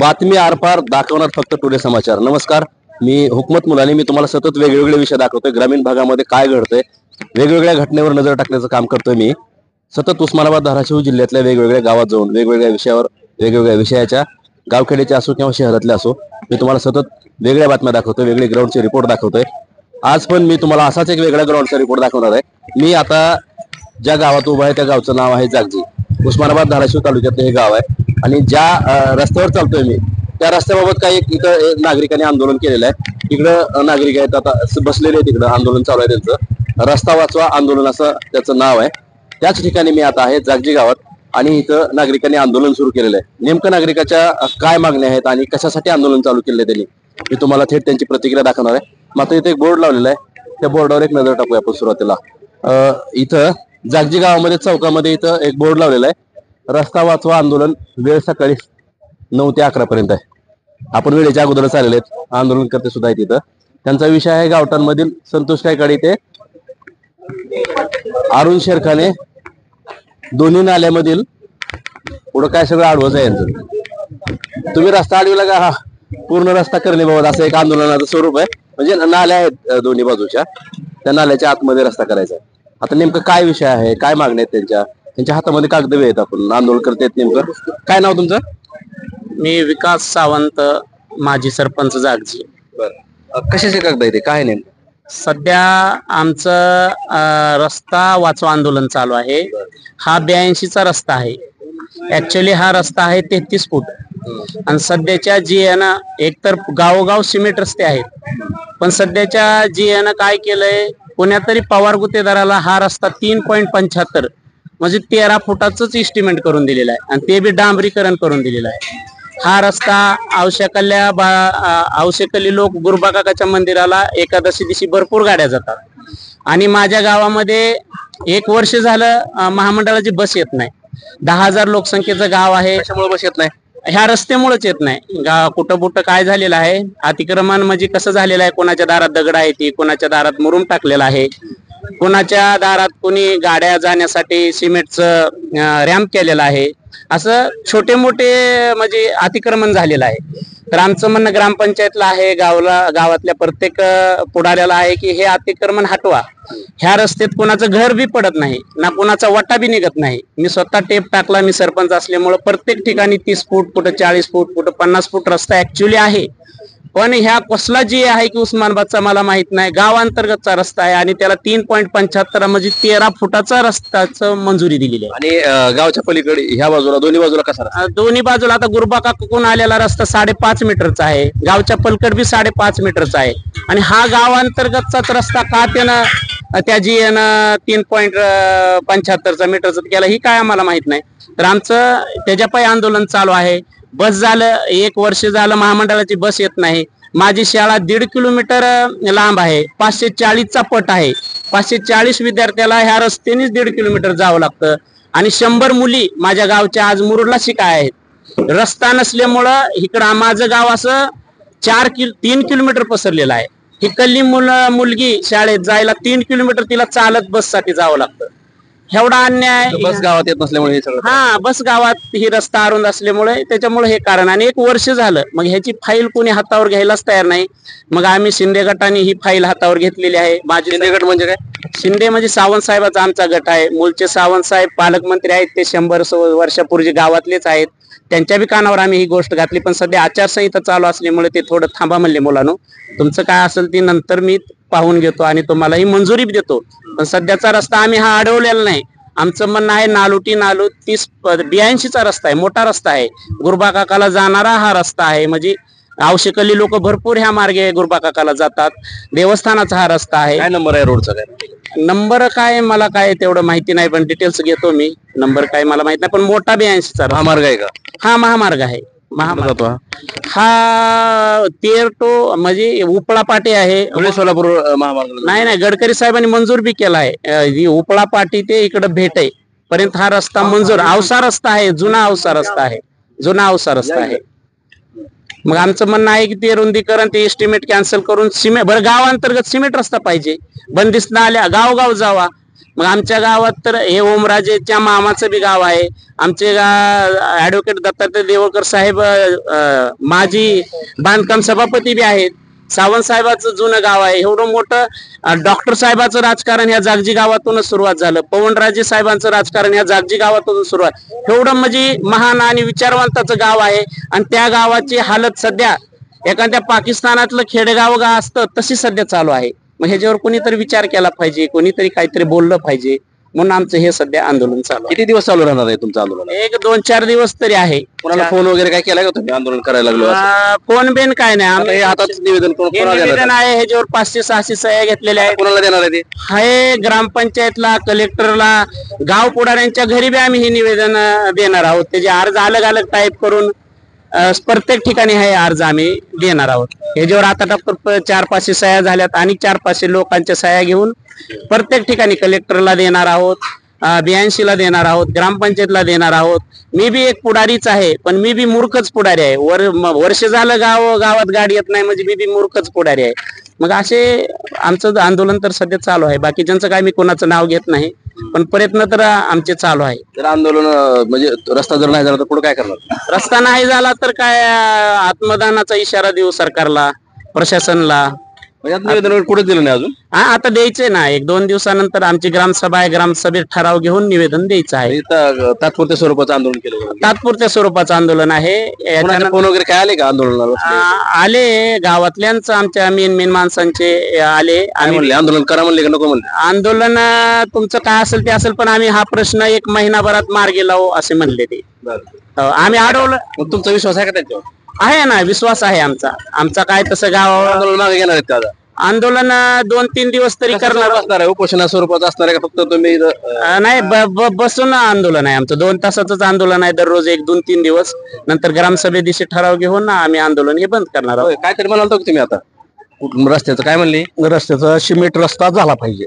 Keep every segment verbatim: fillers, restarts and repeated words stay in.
बातमी आरपार दाखवणार फक्त टुडे समाचार। नमस्कार, मी हुकमत मुलानी। मी तुम्हाला सतत वेगवेगळे विषय दाखवतोय। ग्रामीण भागामध्ये काय घडतंय, वेगवेगळ्या घटनेवर नजर टाकण्याचं काम करतोय मी सतत। उस्मानाबाद धाराशिव जिल्ह्यातल्या वेगवेगळ्या गावात जाऊन वेगवेगळ्या विषयावर, वेगवेगळ्या विषयाच्या, गावखेड्याच्या असो किंवा शहरातल्या असो, मी तुम्हाला सतत वेगळ्या बातम्या दाखवतोय, वेगळे ग्राउंडचे रिपोर्ट दाखवतोय। आज पण मी तुम्हाला असाच एक वेगळा ग्राउंडचा रिपोर्ट दाखवणार आहे। मी आता ज्या गावात उभा आहे त्या गावचं नाव आहे जागजी। उस्मानाबाद धाराशिव तालुक्यातलं हे गाव आहे आणि ज्या रस्त्यावर चालतोय मी त्या रस्त्याबाबत काही इथं नागरिकांनी आंदोलन केलेलं आहे। इकडं नागरिक आहेत आता बसलेले आहेत, तिकडं आंदोलन चालू आहे त्यांचं। रस्ता वाचवा आंदोलन असं त्याचं नाव आहे। त्याच ठिकाणी मी आता आहे जागजी गावात आणि इथं नागरिकांनी आंदोलन सुरू केलेलं आहे। नेमकं नागरिकाच्या काय मागण्या आहेत आणि कशासाठी आंदोलन चालू केले त्यांनी, मी तुम्हाला थेट त्यांची प्रतिक्रिया दाखवणार आहे। मात्र इथे एक बोर्ड लावलेला आहे, त्या बोर्डावर एक नजर टाकूया आपण सुरुवातीला। इथं जागजी गावामध्ये चौकामध्ये इथं एक बोर्ड लावलेला आहे, रस्ता वाचवा आंदोलन, वेळ सकाळी नऊ ते अकरा पर्यंत आहे। आपण वेळेच्या अगोदरच आलेले आहेत, आंदोलनकर्ते सुद्धा आहेत इथं। त्यांचा विषय आहे गावठाणमधील संतोष कायकाडे ते अरुण शेरखाने दोन्ही नाल्यामधील पुढं काय सगळं आडवच आहे यांचं। तुम्ही रस्ता अडविला का? हा पूर्ण रस्ता करणे बाबत असं एक आंदोलनाचं स्वरूप आहे। म्हणजे नाल्या आहेत दोन्ही बाजूच्या, त्या नाल्याच्या आतमध्ये रस्ता करायचा आहे। आता नेमकं काय विषय आहे, काय मागण्या आहेत त्यांच्या? त्यांच्या हातामध्ये कागद आहेत, आपण आंदोलन करते। नेमकं काय नाव तुमचं? मी विकास सावंत, माजी सरपंच जागजी। बरं, कशाचे कागद आहे ते, काय नेमकं? सध्या आमचं रस्ता वाचवा आंदोलन चालू आहे। हा ब्याऐंशीचा रस्ता आहे। ऍक्च्युली हा रस्ता आहे तेहतीस फूट आणि सध्याच्या जीएनं एकतर गावोगाव सिमेंट रस्ते आहेत, पण सध्याच्या जीएनं काय केलंय, कोण्या तरी पवार गुत्तेदाराला हा रस्ता तीन पॉईंट पंच्याहत्तर म्हणजे तेरा फुटाचंच इस्टिमेट करून दिलेला आहे आणि ते बी डांबरीकरण करून दिलेलं आहे। हा रस्ता औषकल्या बा औषकली लोक गुरुबा काकाच्या मंदिराला एकादशी दिवशी भरपूर गाड्या जातात आणि माझ्या गावामध्ये एक वर्ष झालं महामंडळाची बस येत नाही। दहा हजार लोकसंख्येचं गाव आहे, कशामुळे बस येत नाही? ह्या रस्त्यामुळेच येत नाही। गाव कुठं कुठं काय झालेलं आहे, अतिक्रमण म्हणजे कसं झालेलं आहे, कोणाच्या दारात दगड आहे ती, कोणाच्या दारात मुरुम टाकलेला आहे, कोणाच्या दारात कोणी गाड्या जाण्यासाठी सिमेंटचं रॅम्प केलेलं आहे, असं छोटे मोठे म्हणजे अतिक्रमण झालेलं आहे। तर आमचं म्हणणं ग्रामपंचायतला आहे, गावला गावातल्या प्रत्येक पुढाऱ्याला आहे की हे अतिक्रमण हटवा। ह्या रस्त्यात कोणाचं घर बी पडत नाही ना, कोणाचा वाटा बी निघत नाही। मी स्वतः टेप टाकला, मी सरपंच असल्यामुळे प्रत्येक ठिकाणी तीस फूट कुठं चाळीस फूट कुठं पन्नास फूट रस्ता ऍक्च्युली आहे, पण ह्या कसला जी आहे की उस्मानाबादचा मला माहित नाही, गाव अंतर्गतचा रस्ता आहे आणि त्याला तीन पॉईंट पंच्याहत्तर म्हणजे तेरा फुटाचा रस्त्याचं मंजुरी दिलेली आहे। आणि गावच्या पलीकडे ह्या बाजूला दोन्ही बाजूला कसा? दोन्ही बाजूला आता गुरुबा काकून आलेला रस्ता साडेपाच मीटरचा आहे, गावच्या पलकड बी साडेपाच मीटरचा आहे आणि हा गाव अंतर्गतचाच रस्ता का त्यानं त्या जी तीन पॉईंट पंच्याहत्तरचा मीटरचा केला ही काय आम्हाला माहित नाही। तर आमचं त्याच्यापायी आंदोलन चालू आहे। बस झालं एक वर्ष झालं महामंडळाची बस येत नाही। माझी शाळा दीड किलोमीटर लांब आहे, पाचशे चाळीसचा पट आहे, पाचशे चाळीस विद्यार्थ्याला ह्या रस्त्यानेच दीड किलोमीटर जावं लागतं आणि शंभर मुली माझ्या गावच्या आज मुरुडला शिकाय आहेत। रस्ता नसल्यामुळं इकडं माझं गाव असं चार किलो तीन किलोमीटर पसरलेलं आहे। ही कल्ली मुल मुलगी शाळेत जायला तीन किलोमीटर तिला चालत बससाठी जावं लागतं। एवढा अन्याय बस गावात येत नसल्यामुळे हे सगळं। हा, बस गावात ही रस्ता अरुंद असल्यामुळे त्याच्यामुळे हे कारण। आणि एक वर्ष झालं, मग ह्याची फाईल कोणी हातावर घ्यायलाच तयार नाही। मग आम्ही शिंदे गटाने ही फाईल हातावर घेतलेली आहे। माझे शिंदे गट म्हणजे काय? शिंदे म्हणजे सावंत साहेबाचा आमचा गट आहे। मूलचे सावंत साहेब पालकमंत्री आहेत, ते शंभर वर्षापूर्वी गावातलेच आहेत, त्यांच्या बी कानावर आम्ही ही गोष्ट घातली। पण सध्या आचारसंहिता चालू असल्यामुळे ते थोडं थांबा म्हणले, मुलांनो तुमचं काय असेल ती नंतर मी पाहून घेतो आणि तुम्हाला ही मंजुरी देतो, पण सध्याचा रस्ता आम्ही हा अडवलेला नाही। आमचं म्हणणं आहे नालुटी नालू तीस ब्याऐंशीचा रस्ता आहे, मोठा रस्ता आहे, गुरुबा काकाला जाणारा हा रस्ता आहे। म्हणजे आवश्यकली लोक भरपूर ह्या मार्गे गुरुबा काकाला जातात। देवस्थानाचा हा रस्ता आहे। काय नंबर आहे रोडचा? काय नंबर काय मला काय तेवढं माहिती नाही, पण डिटेल्स घेतो मी। नंबर काय मला माहित नाही, पण मोठा ब्याऐंशीचा महामार्ग आहे का? हा महामार्ग आहे। महामार्ग हा तेर टो म्हणजे उपळा पाटी आहे, धुळे सोलापूर महामार्ग नाही नाही गडकरी साहेबांनी मंजूर बी केला आहे। उपळा पाटी ते इकडे भेट आहे पर्यंत हा रस्ता मंजूर, औसा रस्ता आहे, जुना औसा रस्ता आहे, जुना औसा रस्ता आहे। मग आमचं म्हणणं आहे की ते रुंदीकरण, ते एस्टिमेट कॅन्सल करून सिमेंट, बरं गाव अंतर्गत सिमेंट रस्ता पाहिजे, बंदिस्त आल्या गाव गाव जावा। मग आमच्या गावात तर हे ओमराजेच्या मामाचं बी गाव आहे. आमचे ऍडव्होकेट दत्तात्रय देवळकर साहेब अं, माजी बांधकाम सभापती बी आहेत. सावंत साहेबाचं जुनं गाव आहे. एवढं मोठं डॉक्टर साहेबाचं राजकारण ह्या जागजी गावातूनच सुरुवात झालं. पवनराजे साहेबांचं राजकारण ह्या जागजी गावातून सुरुवात. एवढं म्हणजे महान आणि विचारवंताचं गाव आहे. आणि त्या गावाची हालत सध्या एखाद्या पाकिस्तानातलं खेडेगाव गा असतं तशी सध्या चालू आहे. मग ह्याच्यावर कोणीतरी विचार केला पाहिजे, कोणीतरी काहीतरी बोललं पाहिजे. म्हणून आमचं हे सध्या आंदोलन चालू किती दिवस चालू राहणार आहे तुमचं आंदोलन? आहे. एक दोन चार दिवस तरी आहे. कोणाला फोन वगैरे काय केलाय का तुम्ही आंदोलन करायला लागलो असं? अं, फोन बिन काय नाही. आम्ही हातात निवेदन कोण- हे कोणाला देणार निवेदन आहे? आहे. ह्याच्यावर पाचशे सहाशे सह्या घेतलेल्या आहेत. कोणाला देणार आहे ते? आहे ग्रामपंचायतला, कलेक्टरला, गाव पुढाऱ्यांच्या घरी बी आम्ही हे निवेदन अं, देणार आहोत. त्याचे अर्ज अलग अलग टाईप करून अं, प्रत्येक ठिकाणी हे अर्ज आम्ही देणार आहोत. ह्याच्यावर आता डॉक्टर चार पाचशे सह्या झाल्यात आणि चार पाचशे लोकांच्या सह्या घेऊन प्रत्येक ठिकाणी कलेक्टरला देणार आहोत, ब्याऐंशी ला देणार आहोत, ग्रामपंचायतला देणार आहोत. मी बी एक पुढारीच आहे, पण मी बी मूर्खच पुढारी आहे. वर म- वर्ष झालं गाव गावात गाडी येत नाही म्हणजे मी बी मूर्खच पुढारी आहे. मग असे आमचं आंदोलन तर सध्या चालू आहे. बाकीच्यांचं काय मी कोणाचं नाव घेत नाही, पण प्रयत्न तर आमचे चालू आहे. जर आंदोलन अं, म्हणजे रस्ता जर नाही झाला तर पुढे काय करणार? रस्ता नाही झाला तर काय अं, आत्मदानाचा इशारा देऊ सरकारला, प्रशासनला. म्हणजे आता निवेदन कुठे दिलं नाही अजून? हा आता द्यायचंय ना. एक दोन दिवसानंतर आमची ग्रामसभा आहे. ग्रामसभेत ठराव घेऊन निवेदन द्यायचं आहे. इथं तात्पुरत्या स्वरूपाचं आंदोलन केलं गेलं. तात्पुरत्या स्वरूपाचं आंदोलन आहे. कोणाचे फोन वगैरे काय आले का आंदोलनाला? आ- आले गावातल्यांच आमच्या मेन मेन माणसांचे आले. काय आम्ही म्हणले? आंदोलन करा म्हणले का नको म्हणले? आंदोलन अं, तुमचं काय असेल ते असेल, पण आम्ही हा प्रश्न एक महिनाभरात मार्गी लावू असे म्हणले ते. हो, आम्ही अडवलं मग तुमचा विश्वास आहे का त्यांच्यावर? आहे ना, विश्वास आहे आमचा. आमचा काय तसं गावावर आंदोलन मागे घेणार आहेत का आता? आंदोलन अं, दोन तीन दिवस तरी कसं करणार. असणार आहे? उपोषणा स्वरूपाचं असणार आहे का फक्त तुम्ही इथं, अं, अं, नाही ब- ब- बसून आंदोलन आहे आमचं. दोन तासाचंच आंदोलन आहे दररोज, एक दोन तीन दिवस. नंतर ग्रामसभे दिवशी ठराव घेऊन आम्ही आंदोलन हे बंद करणार आहोत. होय, काहीतरी म्हणाल होतं का तुम्ही आता कुठं रस्त्याचं काय म्हणले? रस्त्याचा सिमेंट रस्ता झाला पाहिजे.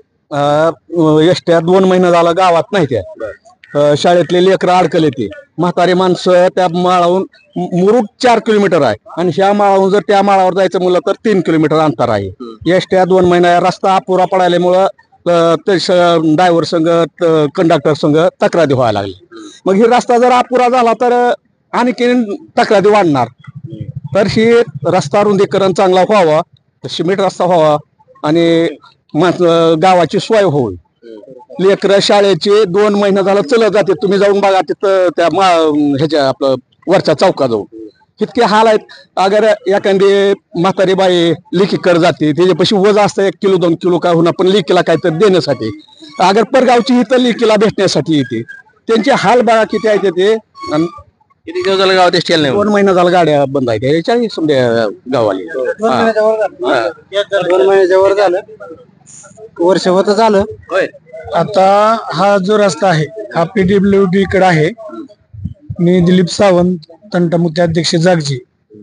एसट्या दोन महिने झाला गावात नाही त्या. अं, शाळेतले लेकरं अडकले ते म्हातारे माणसं त्या माळाहून मुरुड चार किलोमीटर आहे आणि ह्या माळाहून जर त्या माळावर जायचं म्हणलं तर तीन किलोमीटर अंतर आहे. एसट्या दोन महिना रस्ता अपुरा पडायल्यामुळं अं, ते ड्रायव्हर संघ कंडक्टर संघ तक्रारी व्हायला लागली. मग ही रस्ता जर अपुरा झाला तर आणखी तक्रारी वाढणार. तर ही रस्ता रुंदीकरण चांगला व्हावा, सिमेंट रस्ता व्हावा आणि माणसं- गावाची सोय होईल. लेकरं शाळेचे दोन महिने झालं चलत जाते. तुम्ही जाऊन बघा तिथं त्या मा- ह्याच्या आपलं वरच्या चौकाजवळ इतके हाल आहेत. अगर एखादी म्हातारी बाई लेकीकडे जाते, त्याच्यापाशी वज असतं एक किलो दोन किलो काय होणार, पण लेकीला काहीतरी देण्यासाठी. अगर परगावची इथं लेकीला भेटण्यासाठी येते. त्यांचे हाल बघा किती आहेत ते. आणि किती दिवस झालं गावात एसटी नाही? दोन महिना झाला गाड्या बंद आहेत याच्या समजा गावाली. हा. दोन महिन्याच्या वर झालं, वर्ष होत झालं. होय. आता हा जो रस्ता आहे हा पीडब्ल्यू डी कडे आहे. मी दिलीप सावंत, तंटामुक्ती अध्यक्ष जागजी.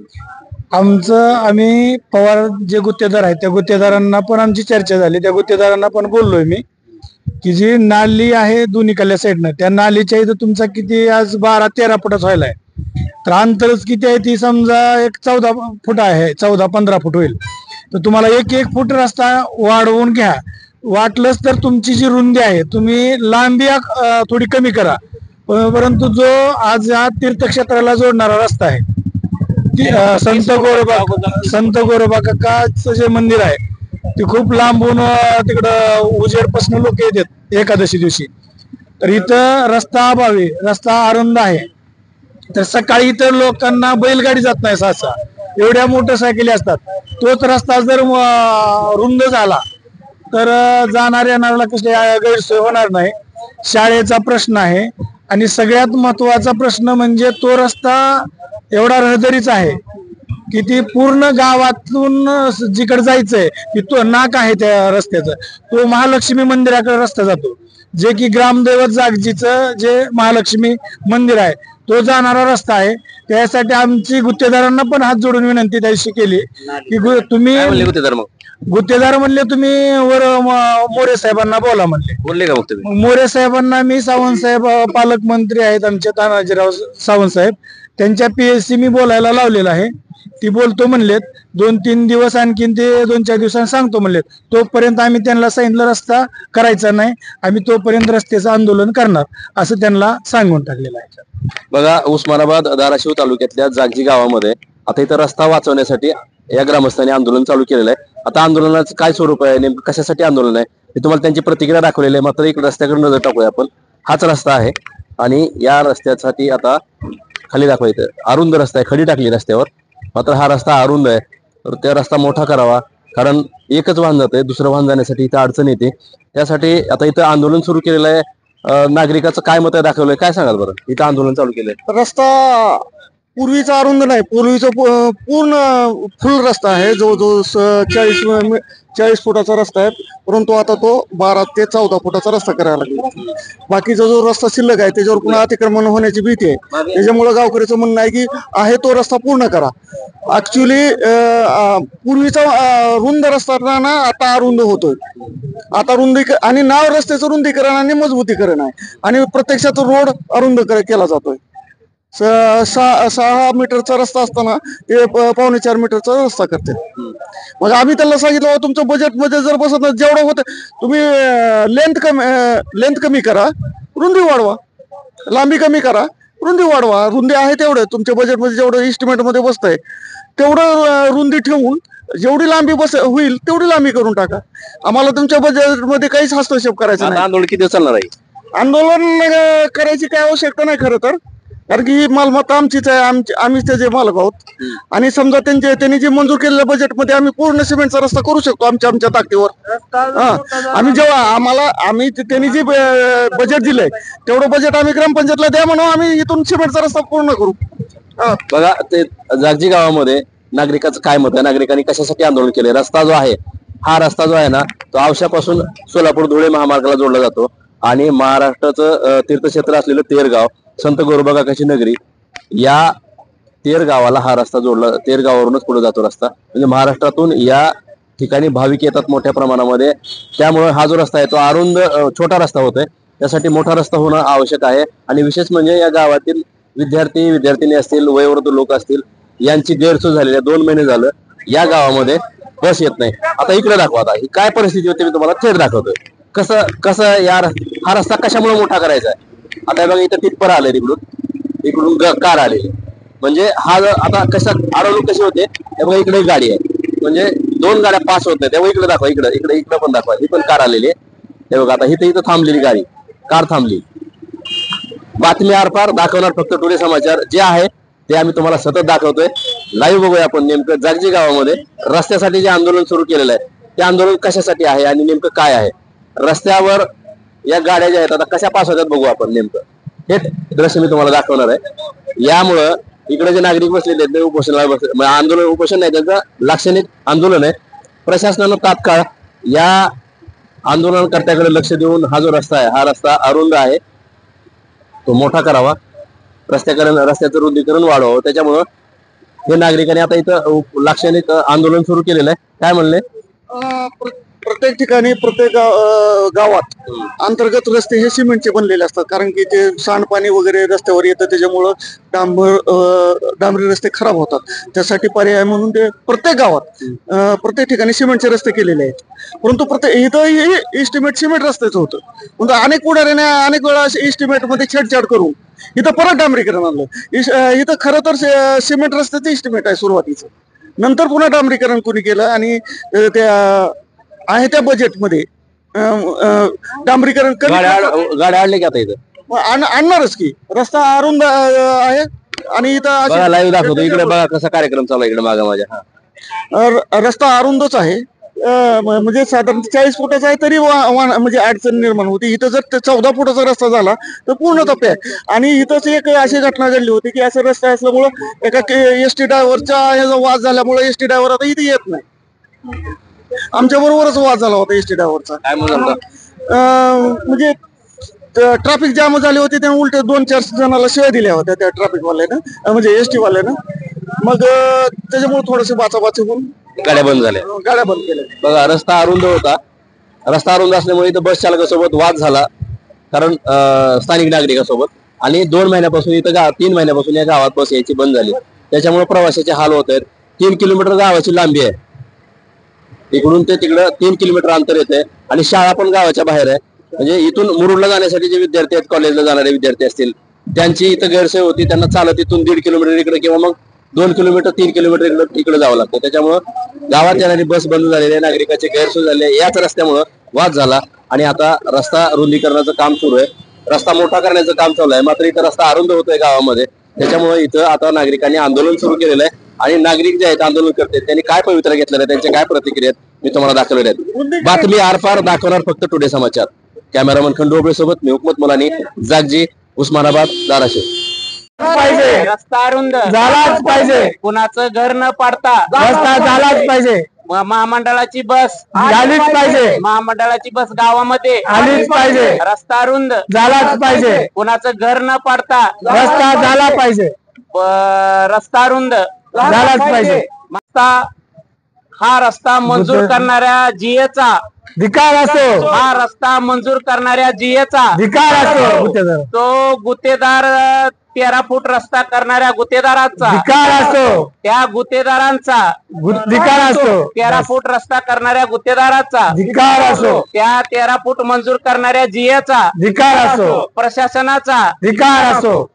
आमचं आम्ही पवार जे गुत्तेदार आहेत त्या गुत्तेदारांना पण आमची चर्चा झाली. त्या गुत्तेदारांना पण बोललोय मी की जी नाली आहे दोन्ही कल्या साईडनं, त्या नालीच्या इथं तुमचा किती आज बारा तेरा फुटाच व्हायला आहे. तर अंतरच किती आहे ती समजा एक चौदा फूट आहे, चौदा पंधरा फूट होईल. तर तुम्हाला एक एक फूट रस्ता वाढवून घ्या. वाटलंच तर तुमची जी रुंदी आहे तुम्ही लांबी अं, थोडी कमी करा. प- परंतु जो आज हा तीर्थक्षेत्राला जोडणारा रस्ता आहे ती, अं, संत गोरोबा संत गोरोबा काकाचं जे मंदिर आहे ते खूप लांबून अं, तिकडं उजेडपासून लोक येतात एकादशी दिवशी. तर इथं रस्ता अभावी, रस्ता अरुंद आहे. तर सकाळी इतर लोकांना बैलगाडी जात नाही सहसा, एवढ्या मोटरसायकली असतात. तोच रस्ता जर अं, रुंद झाला तर अं, जाणार येणाऱ्याला कसली गैरसोय होणार नाही. शाळेचा प्रश्न आहे आणि सगळ्यात महत्वाचा प्रश्न म्हणजे तो रस्ता एवढा रहदारीचा आहे की ती पूर्ण गावातून जिकडे जायचंय की तो नाक आहे त्या रस्त्याचं, तो महालक्ष्मी मंदिराकडे रस्ता जातो. जे की ग्रामदैवत जागजीचं जे महालक्ष्मी मंदिर आहे तो जाणारा रस्ता आहे. त्यासाठी आमची गुत्तेदारांना पण हात जोडून विनंती त्याशी केली की गु- तुम्ही काय म्हणले गुत्तेदार मग? गुत्तेदार म्हणले तुम्ही वर म- मोरे साहेबांना बोला म्हणले. बोलले का मग तुम्ही? मग मोरे साहेबांना मी सावंत साहेब अं, पालकमंत्री आहेत आमचे तानाजीराव सावंत साहेब, त्यांच्या पीएससी मी बोलायला लावलेला आहे, ती बोलतो म्हणलेत. दोन तीन दिवस आणखीन ते दोन चार दिवसांनी सांगतो म्हणलेत. तोपर्यंत आम्ही त्यांना सांगितलं रस्ता करायचा नाही, आम्ही तोपर्यंत रस्त्याचं आंदोलन करणार असं त्यांना सांगून टाकलेलं आहे. बघा, उस्मानाबाद धाराशिव तालुक्यातल्या जागजी गावामध्ये आता इथं रस्ता वाचवण्यासाठी या ग्रामस्थांनी आंदोलन चालू केलेलं आहे. आता आंदोलनाचं काय स्वरूप आहे, नेमकं कशासाठी आंदोलन आहे हे तुम्हाला त्यांची प्रतिक्रिया दाखवलेली आहे. मात्र एक रस्त्याकडे नजर टाकूया आपण. हाच रस्ता आहे आणि या रस्त्यासाठी आता खाली दाखवा, इथं अरुंद रस्ता आहे, खडी टाकली रस्त्यावर. मात्र हा रस्ता अरुंद आहे, तर त्या रस्ता मोठा करावा, कारण एकच वाहन जाते, दुसरं वाहन जाण्यासाठी इथं अडचण येते. त्यासाठी आता इथं आंदोलन सुरू केलेलं आहे. अं, नागरिकाचं काय मत आहे दाखवलंय, काय सांगाल बरं? इथं आंदोलन चालू केलंय. रस्ता पूर्वीचा अरुंद नाही, पूर्वीचा पू- पूर्ण फुल रस्ता आहे. जवळजवळ स- चाळीस मी- चाळीस फुटाचा रस्ता आहे, परंतु आता तो बारा ते चौदा फुटाचा रस्ता करायला लागला. बाकीचा जो रस्ता शिल्लक आहे त्याच्यावर पुन्हा अतिक्रमण होण्याची भीती आहे. त्याच्यामुळे गावकऱ्याचं म्हणणं आहे की आहे तो रस्ता पूर्ण करा. ऍक्च्युली पूर्वीचा अं, रुंद रस्ता ना आता अरुंद होतोय. आता रुंदी आणि नाव रस्त्याचं रुंदीकरण आणि मजबूतीकरण आहे, आणि प्रत्यक्षात रोड अरुंद कर- केला जातोय. स- सहा सहा मीटरचा रस्ता असताना ते प- पावणे चार मीटरचा रस्ता करते. मग आम्ही त्यांना सांगितलं, "बाबा, तुमचं बजेट मध्ये जर बसत नाही, जेवढं होतं तुम्ही लेंथ कमी लेंथ कमी करा, रुंदी वाढवा, लांबी कमी करा, रुंदी वाढवा. रुंदी आहे तेवढं तुमच्या बजेटमध्ये जेवढं इस्टिमेट मध्ये बसतंय तेवढं अं, रुंदी ठेवून जेवढी लांबी बस होईल तेवढी लांबी करून टाका. आम्हाला तुमच्या बजेटमध्ये काहीच हस्तक्षेप करायचा आता नाही." आंदोलन किती दिवस चालणार आहे? आंदोलन अं, करायची काय आवश्यकता नाही खरं तर, कारण की ही मालमत्ता आमचीच आहे, आमची आम्हीच त्याचे मालक आहोत. आणि समजा त्यांचे त्यांनी जे मंजूर केलेल्या बजेटमध्ये आम्ही पूर्ण सिमेंटचा रस्ता करू शकतो आमच्या आमच्या ताकदीवर. हा, आम्ही जेव्हा आम्हाला आम्ही ते- त्यांनी जे बजेट दिलंय तेवढं बजेट आम्ही ग्रामपंचायतला द्या म्हणून आम्ही इथून सिमेंटचा रस्ता पूर्ण करू. हा. बघा, ते जागजी गावामध्ये नागरिकाचं काय मत आहे, नागरिकांनी कशासाठी आंदोलन केले? रस्ता जो आहे, हा रस्ता जो आहे ना, तो औशापासून सोलापूर धुळे महामार्गाला जोडला जातो आणि महाराष्ट्राचं अं, तीर्थक्षेत्र असलेलं तेर गाव, संत गोरोबा काकाची नगरी, या तेर गावाला हा रस्ता जोडला. तेर गावावरूनच पुढे जातो रस्ता. म्हणजे महाराष्ट्रातून या ठिकाणी भाविक येतात मोठ्या प्रमाणामध्ये. त्यामुळे हा जो रस्ता आहे तो अरुंद अं, छोटा रस्ता होतोय. त्यासाठी मोठा रस्ता होणं आवश्यक आहे. आणि विशेष म्हणजे या गावातील विद्यार्थी विद्यार्थिनी असतील, वयोवृद्ध लोक असतील, यांची गैरसोय झालेली आहे. दोन महिने झालं या गावामध्ये बस येत नाही. आता इकडे दाखवा, आता ही काय परिस्थिती होती मी तुम्हाला थेट दाखवतोय. कसं कसं या हा रस्ता कशामुळे मोठा करायचा आहे. आता हे बघा, इथं टिप्पर आले, तिकडून इकडून ग- कार आलेली. म्हणजे हा जर आता कशा अडवणूक कशी होते, हे बघा इकडे एक गाडी आहे, म्हणजे दोन गाड्या पास होत नाही. तेव्हा इकडे दाखवा, इकडे इकडे इकडे पण दाखवा, ही पण कार आलेली आहे. हे बघा, आता इथं इथं थांबलेली गाडी, कार थांबली. बातमी आरपार दाखवणार फक्त टुडे समाचार जे आहे ते आम्ही तुम्हाला सतत दाखवतोय. लाईव्ह बघूया आपण नेमकं जागजी गावामध्ये रस्त्यासाठी जे आंदोलन सुरू केलेलं आहे ते आंदोलन कशासाठी आहे आणि नेमकं काय आहे. रस्त्यावर या गाड्या ज्या आहेत आता कशा पास होतात बघू आपण. नेमकं हे दृश्य मी तुम्हाला दाखवणार आहे. यामुळं इकडे जे नागरिक बसलेले आहेत ते उपोषणाला बसले, म्हणजे आंदोलन उपोषण नाही, त्यांचं लाक्षणिक आंदोलन आहे. प्रशासनानं तात्काळ या आंदोलनकर्त्याकडे लक्ष देऊन हा जो रस्ता आहे, हा रस्ता अरुंद आहे, तो मोठा करावा. रस्त्याकडे रस्त्याचं रुंदीकरण वाढवावं. त्याच्यामुळं हे नागरिकांनी आता इथं लाक्षणिक आंदोलन सुरू केलेलं आहे. काय म्हणले? अं, प्र- प्रत्येक ठिकाणी प्रत्येक गाव- अं, गावात अंतर्गत रस्ते हे सिमेंटचे बनलेले असतात, कारण की ते सांडपाणी वगैरे रस्त्यावर येतं, त्याच्यामुळं डांबर अं, डांबरी रस्ते खराब होतात. त्यासाठी पर्याय म्हणून ते प्रत्येक गावात अं, प्रत्येक ठिकाणी सिमेंटचे रस्ते केलेले आहेत. परंतु प्रत्येक इथं इस्टिमेट सिमेंट रस्त्याचं होतं. म्हणजे अनेक पुढाऱ्याने अनेक वेळा इस्टिमेट मध्ये छेडछाड करून इथं परत डांबरीकरण आणलं. इस- अं, इथं खरं तर सि- सिमेंट रस्त्याचं इस्टिमेट आहे सुरुवातीचं, नंतर पुन्हा डांबरीकरण कोणी केलं आणि अं, त्या आहे त्या बजेटमध्ये अं, अं, डांबरीकरण कमी गाड्या आड- गाड्या आणले की आता इथं आण- आणणारच की. रस्ता अरुंद अं, आहे आणि इथं अशी- बघा, लाईव्ह दाखवतो. इकडे बघा कसा कार्यक्रम चालू आहे इकडे मागा माझ्या. हा. अं, रस्ता अरुंदच आहे. अं, म- म्हणजे साधारण चाळीस फुटाचा आहे तरी वा- वा- म्हणजे अडचण निर्माण होती. इथं जर ते चौदा फुटाचा रस्ता झाला तर पूर्ण टप्पे आहे. आणि इथंच एक अशी घटना घडली होती की असं रस्ता असल्यामुळं एका एस टी ड्रायव्हरच्या ह्याचा वाद झाल्यामुळे एस टी ड्रायव्हर आता इथे येत नाही. आमच्या बरोबरच वाद झाला होता एस टी ड्रायव्हरचा. काय म्हणून म्हणजे ट्रॅफिक जाम झाली होती, त्याने उलट दोन चार जणाला शिव्या दिल्या होत्या त्या ट्रॅफिक वाल्यानं, अं, म्हणजे एस टी वाल्यानं. मग अं, त्याच्यामुळे थोडंसं बाचाबाची होऊन गाड्या बंद झाल्या. गाड्या बंद केल्या. बघा, रस्ता अरुंद होता. रस्ता अरुंद असल्यामुळे इथं बस चालकासोबत वाद झाला, कारण अं, स्थानिक नागरिकासोबत. आणि दोन महिन्यापासून इथं गाव तीन महिन्यापासून या गावात बस यायची बंद झाली. त्याच्यामुळे प्रवाशाचे हाल होत आहेत. तीन किलोमीटर गावाची लांबी आहे, इकडून ते तिकडं तीन किलोमीटर अंतर येते आणि शाळा पण गावाच्या बाहेर आहे. म्हणजे इथून मुरुडला जाण्यासाठी जे विद्यार्थी आहेत, कॉलेजला जाणारे विद्यार्थी असतील, त्यांची इथं गैरसोय होती. त्यांना चालत इथून दीड किलोमीटर इकडे किंवा मग दोन किलोमीटर तीन किलोमीटर इकडे इकडे जावं लागतं. त्याच्यामुळं गावात येणारी बस बंद झालेली आहे, नागरिकांची गैरसोय झाली आहे. याच रस्त्यामुळं वाद झाला आणि आता रस्ता रुंदीकरणाचं काम सुरू आहे, रस्ता मोठा करण्याचं काम चालू आहे. मात्र इथं रस्ता अरुंद होतोय गावामध्ये. त्याच्यामुळे इथं आता नागरिकांनी आंदोलन सुरू केलेलं आहे आणि नागरिक जे आहेत आंदोलन करतात त्यांनी काय पवित्रा घेतलेलं आहे, त्यांच्या काय प्रतिक्रिया आहेत मी तुम्हाला दाखवलेल्या आहेत. बातमी आरपार दाखवणार फक्त टुडे समाचार. कॅमेरामन खंडोबळे सोबत मी हुकमत मुलानी, जागजी, उस्मानाबाद, धाराशिव. पाहिजे रस्ता रुंद झालाच पाहिजे, कुणाचं घर न पाडता रस्ता झालाच पाहिजे, म- महामंडळाची बस झालीच पाहिजे, महामंडळाची बस गावामध्ये आलीच पाहिजे, रस्ता रुंद झालाच पाहिजे, कुणाचं घर न पाडता रस्ता झाला पाहिजे, ब- रस्ता रुंद झालाच पाहिजे. रस्ता हा रस्ता मंजूर करणाऱ्या जीएचा धिकार असो, हा रस्ता मंजूर करणाऱ्या जीएचा धिकार असो, गुत्तेदार तो गुत्तेदार अ, तेरा फूट रस्ता करणाऱ्या गुत्तेदाराचा धिकार असो, त्या गुत्तेदारांचा गु- धिकार असो, तेरा फूट रस्ता करणाऱ्या गुत्तेदाराचा धिकार असो, त्या तेरा फूट मंजूर करणाऱ्या जीएचा धिकार असो, प्रशासनाचा धिकार असो.